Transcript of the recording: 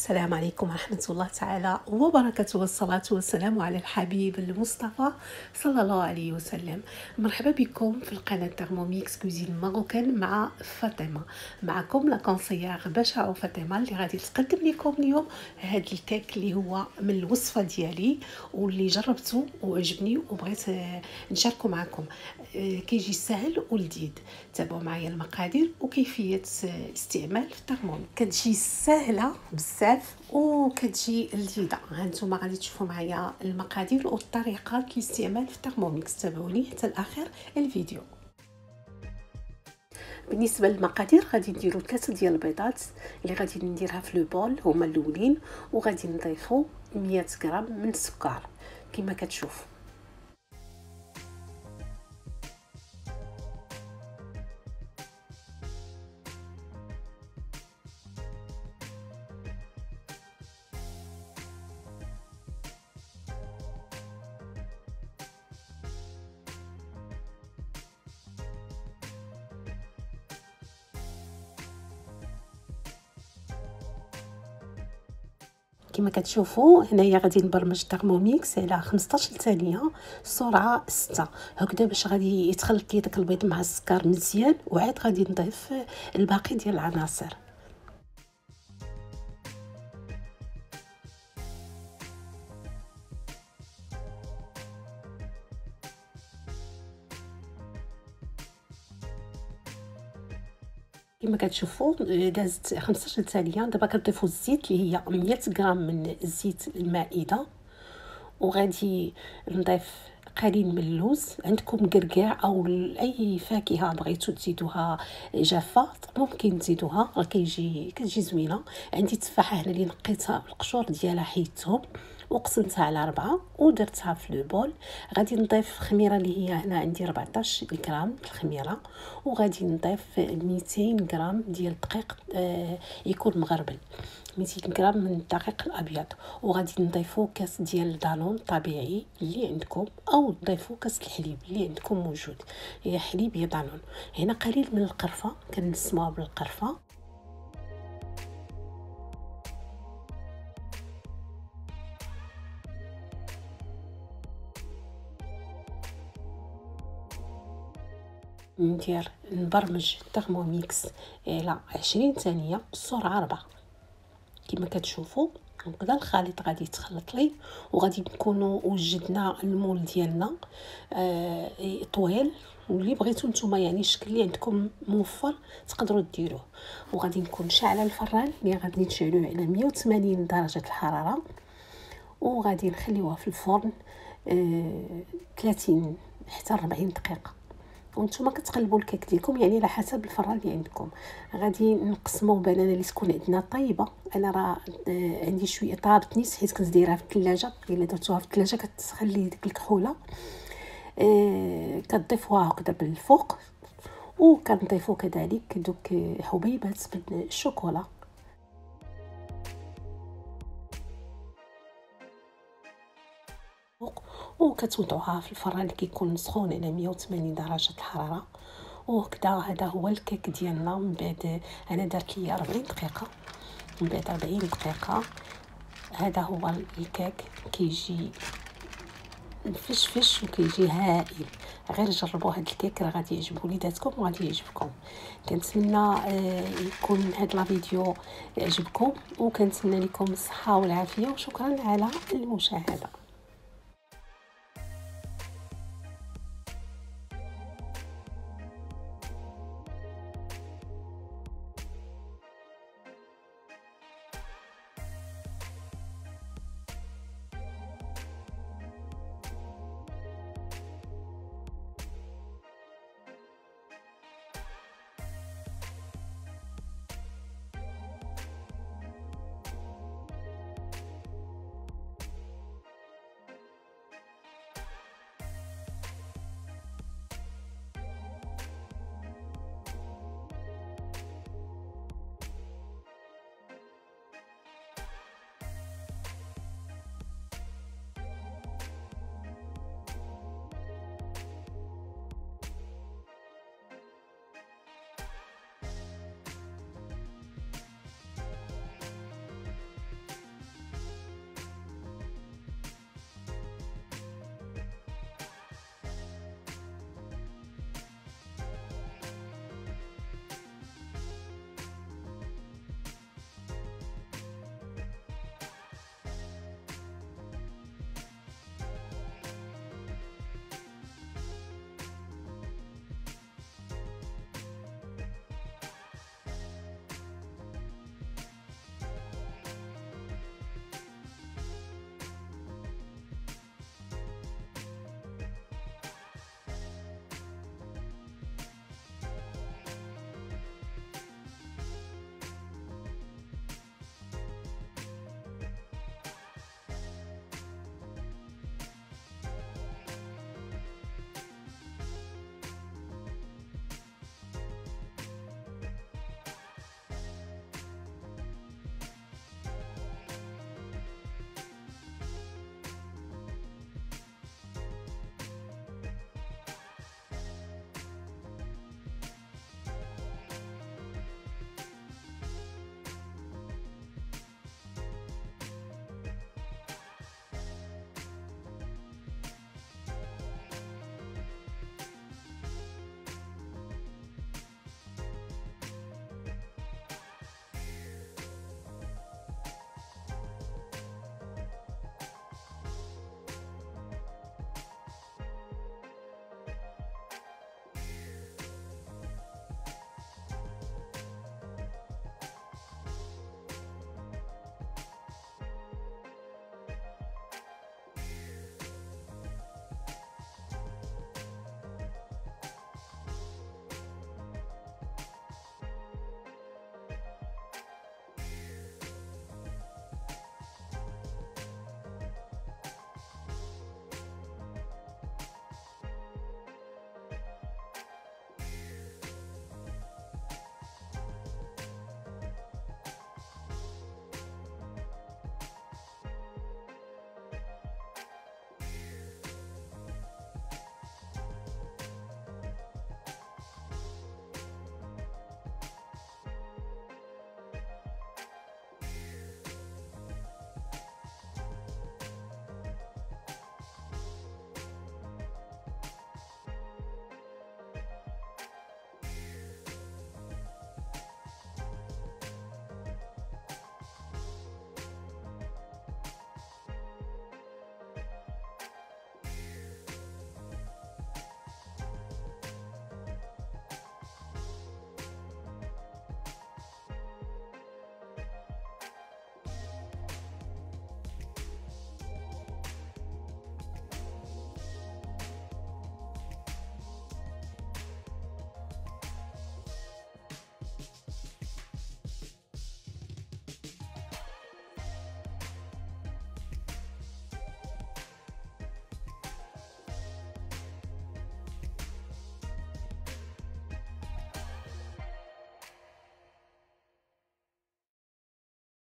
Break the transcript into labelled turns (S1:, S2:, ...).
S1: السلام عليكم ورحمة الله تعالى وبركاته، والصلاة والسلام على الحبيب المصطفى صلى الله عليه وسلم. مرحبا بكم في القناة ترموميكس كوزين ماروكان مع فاطمة. معكم لا كونسيير بشع فاطمة اللي غادي تقدم لكم اليوم هذا الكيك اللي هو من الوصفة ديالي واللي جربته وعجبني وبغيت نشاركه معكم. كيجي سهل ولذيذ. تابعوا معايا المقادير وكيفية استعمال في الترموميكس. كتجي سهلة بزاف وكتجي لذيذه. هانتوما غادي تشوفوا معايا المقادير والطريقه الاستعمال في الترموميكس. تابعوني حتى الاخر الفيديو. بالنسبه للمقادير غادي نديروا 3 ديال البيضات اللي غادي نديرها في لو بول، هما الاولين، وغادي نضيفوا 100 غرام من السكر كما كتشوفوا. كما كتشوفوا هنايا غادي نبرمج الترموميكس على 15 ثانيه السرعه 6 هكذا باش غادي يتخلط لي داك البيض مع السكر مزيان، وعاد غادي نضيف الباقي ديال العناصر. كما كتشوفوا دازت 15 ثانيه. دابا كنضيفوا الزيت اللي هي 100 غرام من زيت المائده، وغادي نضيف قليل من اللوز. عندكم قرقاع او اي فاكهه بغيتو تزيدوها جافه ممكن تزيدوها، راه كتجي زوينه. عندي تفاحه هنا اللي نقيتها القشور ديالها حيدتهم وقسمتها على 4 ودرتها في لو بول. غادي نضيف خميره اللي هي هنا عندي 14 غرام الخميره، وغادي نضيف 200 غرام ديال الدقيق يكون مغربل، 200 غرام من الدقيق الابيض، وغادي نضيفوا كاس ديال دانون طبيعي اللي عندكم، او نضيفوا كاس الحليب اللي عندكم موجود، يا حليب يا دانون. هنا قليل من القرفه كنسموها بالقرفه. ندير نبرمج الترموميكس على 20 ثانيه السرعه 4 كما كتشوفوا. هكذا الخليط غادي يتخلط لي، وغادي نكونوا وجدنا المول ديالنا طويل، واللي بغيتو نتوما يعني الشكل اللي عندكم موفر تقدروا ديروه. وغادي نكون شاعله الفران اللي غادي نشعلوه على 180 درجه الحراره، وغادي نخليوها في الفرن 30 حتى 40 دقيقه. وانتم كتقلبوا الكيك ديالكم يعني على حسب الفران اللي عندكم. غادي نقسموا بنانه اللي تكون عندنا طيبه. انا راه عندي شويه طابت نيت حيت كنت دايرها في الثلاجه، الا درتوها في الثلاجه كتخلي ديك الكحوله كتضيفوها هكذا بالفوق، وكنضيفوا كذلك دوك حبيبات من الشوكولا. وكتوضعوها في الفران اللي كيكون سخون على 180 درجه الحراره. وهكذا هذا هو الكيك ديالنا. من بعد انا درت لي 40 دقيقه، من بعد 40 دقيقه هذا هو الكيك كيجي مفشفش وكيجي هائل. غير جربوا هذا الكيك راه غادي يعجبوا وليداتكم وغادي يعجبكم. كنتمنى يكون هذا الفيديو يعجبكم، وكنتمنى لكم الصحه والعافيه، وشكرا على المشاهده.